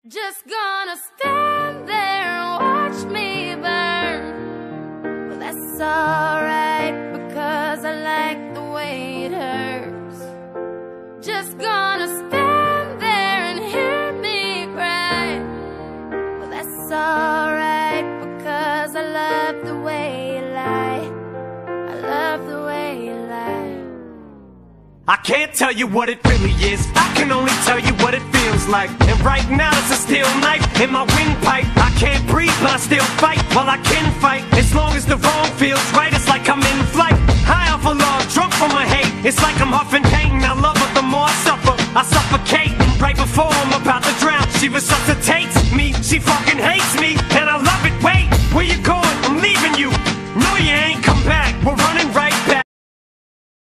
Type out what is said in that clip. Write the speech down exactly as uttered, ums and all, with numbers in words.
Just gonna stand there and watch me burn. Well, that's alright, because I like the way it hurts. Just gonna stand there and hear me cry. Well, that's alright, because I love the way you lie. I love the way you lie. I can't tell you what it really is, I can only tell you what it feels like. And right now it's a steel knife in my windpipe. I can't breathe but I still fight, while I can fight. As long as the wrong feels right, it's like I'm in flight. High off of love, drunk from my hate. It's like I'm huffing pain, I love her the more I suffer. I suffocate, right before I'm about to drown. She resuscitates me, she fucking hates me.